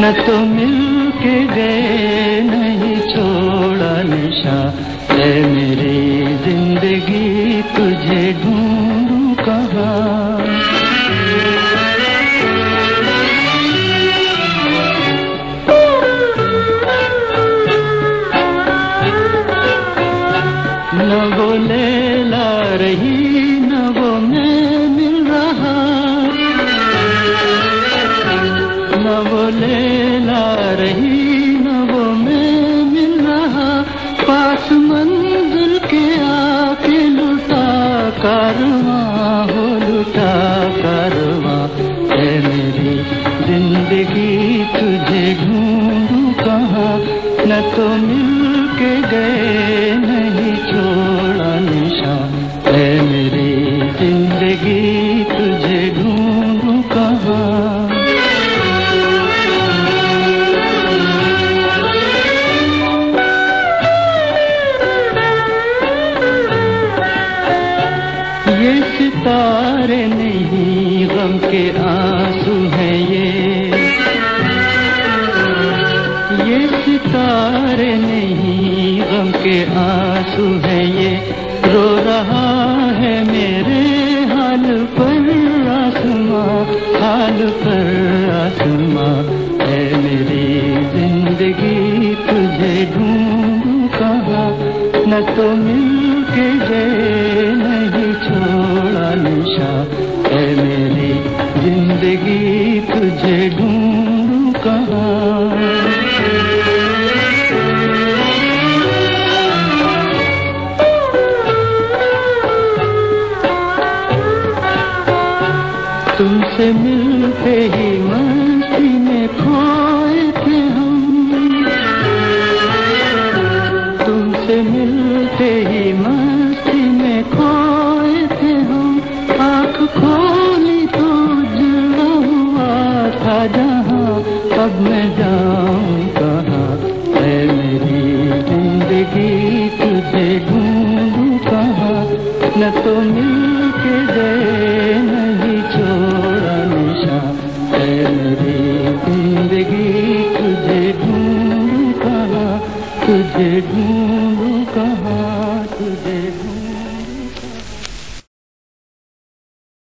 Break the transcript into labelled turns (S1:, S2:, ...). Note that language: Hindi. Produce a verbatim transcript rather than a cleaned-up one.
S1: न तो मिल के गए नहीं छोड़ा निशा, ऐ मेरी जिंदगी तुझे ढूंढूं कहाँ। न वो लैला रही न वो मैं मिल रहा, न वो लैला रही न वो मैं मिल रहा। पास मंजिल के आके लुटा कारवां हो लुटा कारवां, ऐ मेरी जिंदगी तुझे ढूंढूं कहाँ। न तो मिल के गए नहीं छोड़ा निशा, ऐ मेरी जिंदगी तुझे ढूंढूं कहाँ। ये सितारे नहीं गम के आंसू हैं ये, ये सितारे नहीं गम के आंसू हैं ये। रो रहा है मेरे हाल पर आसमां, हाल पर आसमां, ऐ मेरी जिंदगी तुझे ढूंढूं कहाँ। न तो मिल के गए नहीं छोड़ा निशा, ऐ मेरी जिंदगी तुझे ढूंढूं कहाँ। तुमसे मिलते ही मस्ती में खोए थे हम, तुमसे मिलते ही मस्ती में खोए थे हम। आँख खोली तो उजड़ा हुआ था जहाँ, अब मैं जाऊँ कहाँ। ऐ मेरी जिंदगी तुझे ढूंढूं कहाँ। न तो मिल के गए नहीं छोड़ा निशा, ऐ मेरी जिंदगी तुझे ढूंढूं कहाँ, तुझे ढूंढूं कहाँ, तुझे ढूंढूं।